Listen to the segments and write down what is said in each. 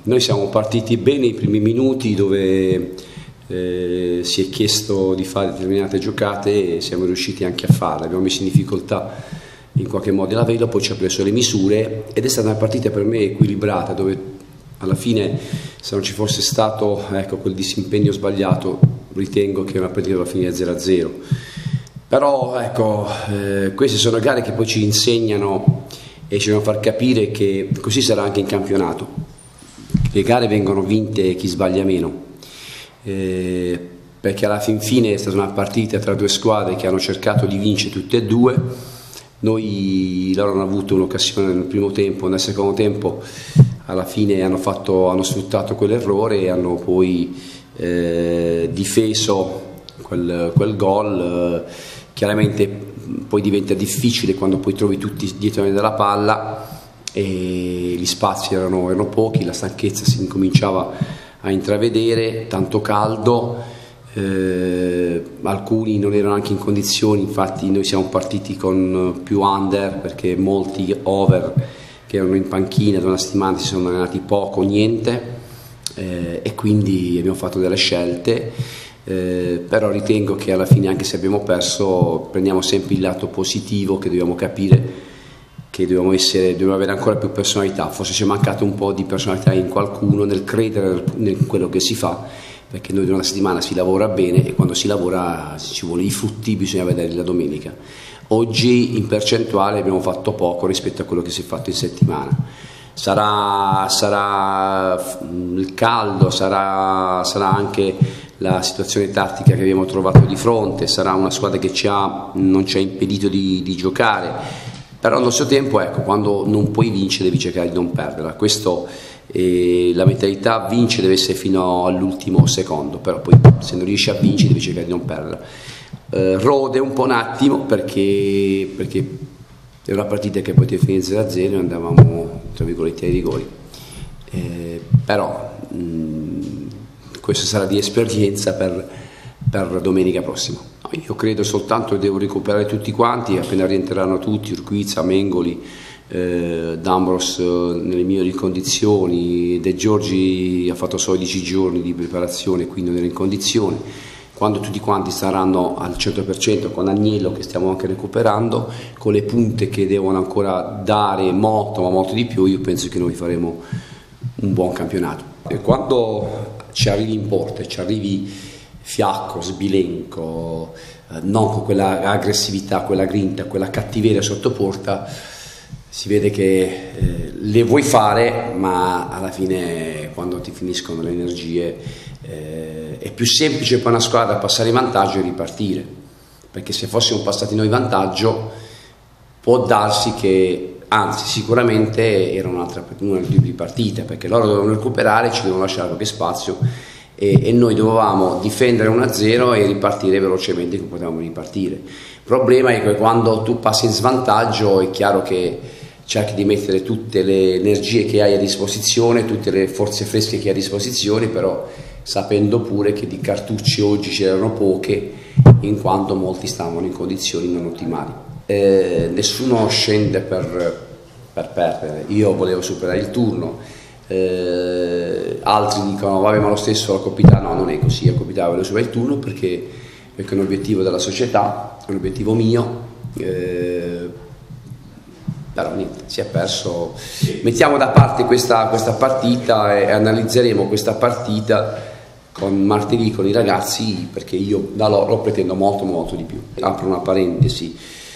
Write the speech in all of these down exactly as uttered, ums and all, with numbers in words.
Noi siamo partiti bene i primi minuti dove eh, si è chiesto di fare determinate giocate e siamo riusciti anche a farle, abbiamo messo in difficoltà in qualche modo la Velo, poi ci ha preso le misure ed è stata una partita per me equilibrata dove alla fine, se non ci fosse stato ecco, quel disimpegno sbagliato, ritengo che una partita doveva finire zero a zero. Però ecco, eh, queste sono gare che poi ci insegnano e ci devono far capire che così sarà anche in campionato. Le gare vengono vinte chi sbaglia meno, eh, perché alla fin fine è stata una partita tra due squadre che hanno cercato di vincere tutte e due. Noi, loro hanno avuto un'occasione nel primo tempo, nel secondo tempo alla fine hanno, fatto, hanno sfruttato quell'errore e hanno poi eh, difeso quel, quel gol. Eh, chiaramente poi diventa difficile quando poi trovi tutti dietro della palla e gli spazi erano, erano pochi, la stanchezza si incominciava a intravedere, tanto caldo, eh, alcuni non erano anche in condizioni, infatti noi siamo partiti con più under perché molti over che erano in panchina da una settimana si sono allenati poco, niente, eh, e quindi abbiamo fatto delle scelte, eh, però ritengo che alla fine, anche se abbiamo perso, prendiamo sempre il lato positivo, che dobbiamo capire che dobbiamo, essere, dobbiamo avere ancora più personalità. Forse ci è mancato un po' di personalità in qualcuno, nel credere in quello che si fa, perché noi in una settimana si lavora bene e quando si lavora ci vuole i frutti, bisogna vederli la domenica. Oggi in percentuale abbiamo fatto poco rispetto a quello che si è fatto in settimana. Sarà, sarà il caldo, sarà, sarà anche la situazione tattica che abbiamo trovato di fronte, sarà una squadra che ci ha, non ci ha impedito di, di giocare. Però allo stesso tempo, ecco, quando non puoi vincere devi cercare di non perderla. Questo, eh, la mentalità vince deve essere fino all'ultimo secondo, però poi se non riesci a vincere devi cercare di non perderla. Eh, rode un po' un attimo perché, perché è una partita che poteva finire zero a zero e andavamo tra virgolette ai rigori. Eh, però mh, questo sarà di esperienza per, per domenica prossima. Io credo soltanto che devo recuperare tutti quanti, appena rientreranno tutti, Urquiza, Mengoli, eh, D'Ambros eh, nelle migliori condizioni, De Giorgi ha fatto solo dieci giorni di preparazione, quindi non era in condizione. Quando tutti quanti saranno al cento per cento, con Agnello che stiamo anche recuperando, con le punte che devono ancora dare molto, ma molto di più, io penso che noi faremo un buon campionato. E quando ci arrivi in porta, ci arrivi fiacco, sbilenco, eh, non con quella aggressività, quella grinta, quella cattiveria sotto porta, si vede che eh, le vuoi fare, ma alla fine quando ti finiscono le energie eh, è più semplice per una squadra passare in vantaggio e ripartire, perché se fossimo passati noi in vantaggio può darsi che, anzi sicuramente era un'altra una tipo di partita, perché loro dovevano recuperare, ci dovevano lasciare qualche spazio e noi dovevamo difendere uno a zero e ripartire velocemente come potevamo ripartire. Il problema è che quando tu passi in svantaggio è chiaro che cerchi di mettere tutte le energie che hai a disposizione, tutte le forze fresche che hai a disposizione, però sapendo pure che di cartucce oggi c'erano poche, in quanto molti stavano in condizioni non ottimali. Eh, nessuno scende per, per perdere, io volevo superare il turno. Eh, altri dicono vabbè, ma lo stesso la Coppa Italia, no, non è così, la Coppa Italia voglio superare il turno perché, perché è un obiettivo della società, è un obiettivo mio, eh, però niente, si è perso. Mettiamo da parte questa, questa partita e analizzeremo questa partita con martedì con i ragazzi, perché io da loro pretendo molto molto di più. Apro una parentesi,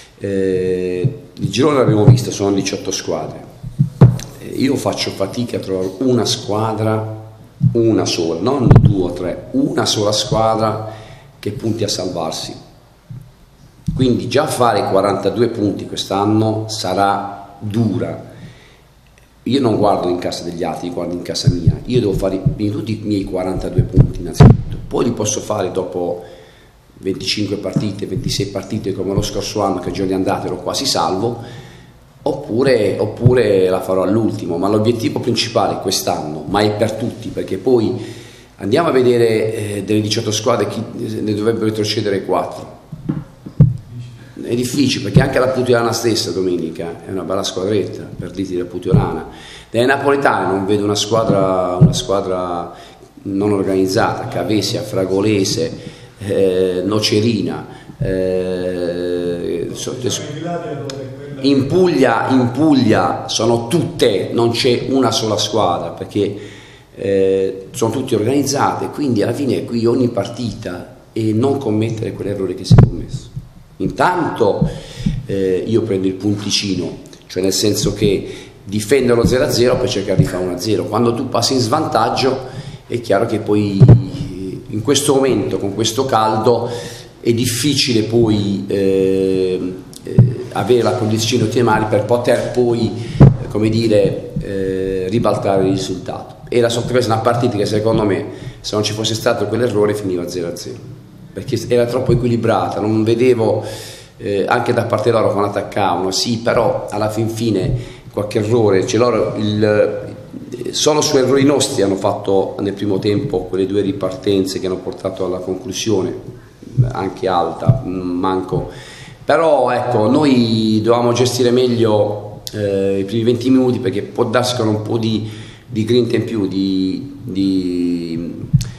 eh, il girone l'abbiamo visto, sono diciotto squadre. Io faccio fatica a trovare una squadra, una sola, non due o tre, una sola squadra che punti a salvarsi. Quindi già fare quarantadue punti quest'anno sarà dura. Io non guardo in casa degli altri, guardo in casa mia. Io devo fare tutti i miei quarantadue punti innanzitutto. Poi li posso fare dopo venticinque partite, ventisei partite come lo scorso anno, che già di andata ero quasi salvo. Oppure, oppure la farò all'ultimo, ma l'obiettivo principale quest'anno, ma è per tutti, perché poi andiamo a vedere eh, delle diciotto squadre chi ne dovrebbero retrocedere quattro. È difficile perché anche la Putilana stessa domenica è una bella squadretta, per dirti la Putilana, Dai napoletani non vedo una squadra, una squadra non organizzata, Cavesia, Fragolese, eh, Nocerina, eh, in Puglia, in Puglia sono tutte, non c'è una sola squadra, perché eh, sono tutte organizzate, quindi alla fine qui ogni partita e non commettere quell'errore che si è commesso. Intanto eh, io prendo il punticino, cioè nel senso che difendo lo zero a zero per cercare di fare uno a zero. Quando tu passi in svantaggio è chiaro che poi in questo momento, con questo caldo, è difficile poi eh, eh, avere la condizione ottimale per poter poi, eh, come dire, eh, ribaltare il risultato. Era sottopresa una partita che secondo me, se non ci fosse stato quell'errore, finiva zero a zero, perché era troppo equilibrata, non vedevo eh, anche da parte loro quando attaccavano, sì, però alla fin fine qualche errore, cioè loro il, solo su errori nostri hanno fatto nel primo tempo quelle due ripartenze che hanno portato alla conclusione, anche alta, manco, però ecco, noi dovevamo gestire meglio eh, i primi venti minuti, perché può darsi con un po' di, di grinta in più, di, di,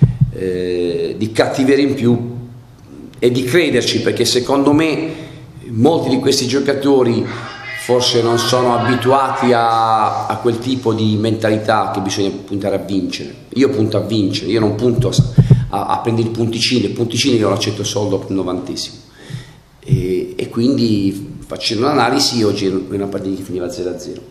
eh, di cattiveria in più e di crederci, perché secondo me molti di questi giocatori forse non sono abituati a, a quel tipo di mentalità che bisogna puntare a vincere. Io punto a vincere, io non punto a, a prendere i punticini, i punticini io non accetto solo dopo il novantesimo. E, e quindi facendo un'analisi, oggi è una partita che finiva zero a zero.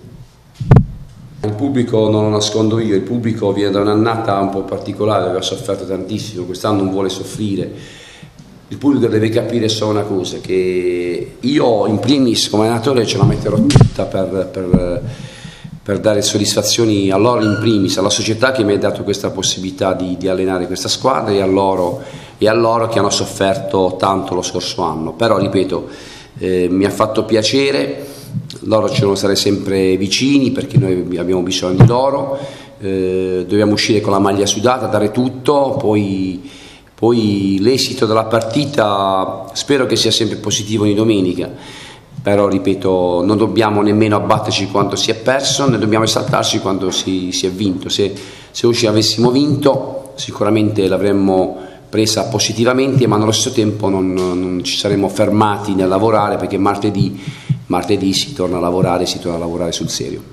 Il pubblico, non lo nascondo io, il pubblico viene da un'annata un po' particolare, aveva sofferto tantissimo, quest'anno non vuole soffrire. Il pubblico deve capire solo una cosa, che io in primis come allenatore ce la metterò tutta per, per, per dare soddisfazioni a loro in primis, alla società che mi ha dato questa possibilità di, di allenare questa squadra, e a loro, e a loro che hanno sofferto tanto lo scorso anno. Però ripeto, eh, mi ha fatto piacere, loro ci devono stare sempre vicini perché noi abbiamo bisogno di loro, eh, dobbiamo uscire con la maglia sudata, dare tutto, poi... Poi l'esito della partita spero che sia sempre positivo di domenica, però ripeto, non dobbiamo nemmeno abbatterci quando si è perso, né dobbiamo esaltarci quando si, si è vinto. Se, se oggi avessimo vinto sicuramente l'avremmo presa positivamente, ma nello stesso tempo non, non ci saremmo fermati nel lavorare, perché martedì, martedì si torna a lavorare, si torna a lavorare sul serio.